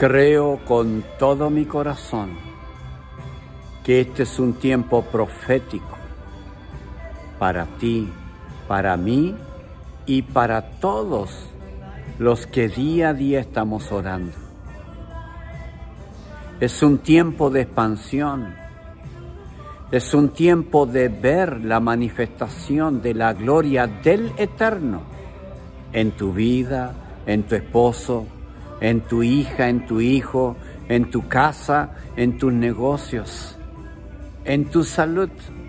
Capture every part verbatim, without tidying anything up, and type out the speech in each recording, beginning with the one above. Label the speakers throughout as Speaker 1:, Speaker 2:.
Speaker 1: Creo con todo mi corazón que este es un tiempo profético para ti, para mí y para todos los que día a día estamos orando. Es un tiempo de expansión, es un tiempo de ver la manifestación de la gloria del Eterno en tu vida, en tu esposo, en tu hija, en tu hijo, en tu casa, en tus negocios, en tu salud.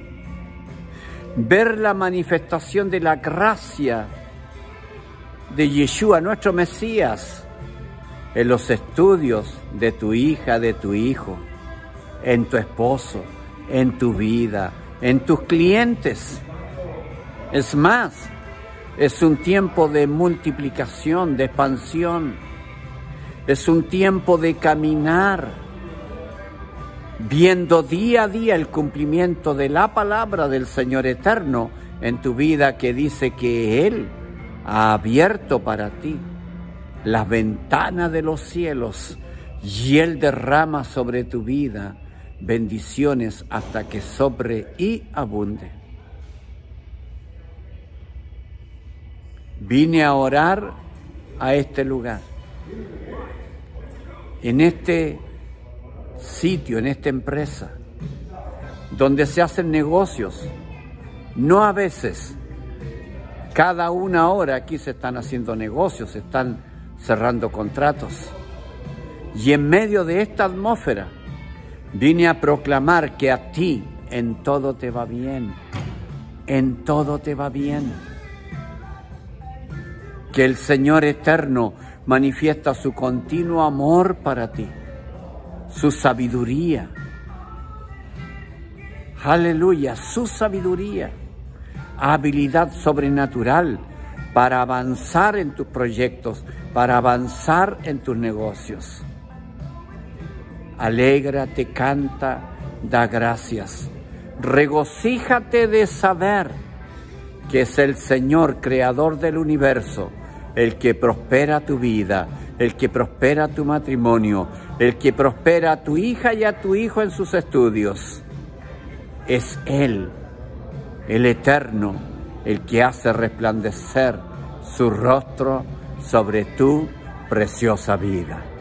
Speaker 1: Ver la manifestación de la gracia de Yeshua, nuestro Mesías, en los estudios de tu hija, de tu hijo, en tu esposo, en tu vida, en tus clientes. Es más, es un tiempo de multiplicación, de expansión. Es un tiempo de caminar, viendo día a día el cumplimiento de la palabra del Señor Eterno en tu vida, que dice que Él ha abierto para ti las ventanas de los cielos y Él derrama sobre tu vida bendiciones hasta que sobre y abunde. Vine a orar a este lugar, en este sitio, en esta empresa, donde se hacen negocios, no a veces, cada una hora aquí se están haciendo negocios, se están cerrando contratos. Y en medio de esta atmósfera, vine a proclamar que a ti en todo te va bien, en todo te va bien. Que el Señor Eterno manifiesta su continuo amor para ti, su sabiduría. Aleluya, su sabiduría, habilidad sobrenatural para avanzar en tus proyectos, para avanzar en tus negocios. Alégrate, canta, da gracias. Regocíjate de saber que es el Señor, creador del universo, el que prospera tu vida, el que prospera tu matrimonio, el que prospera a tu hija y a tu hijo en sus estudios. Es Él, el Eterno, el que hace resplandecer su rostro sobre tu preciosa vida.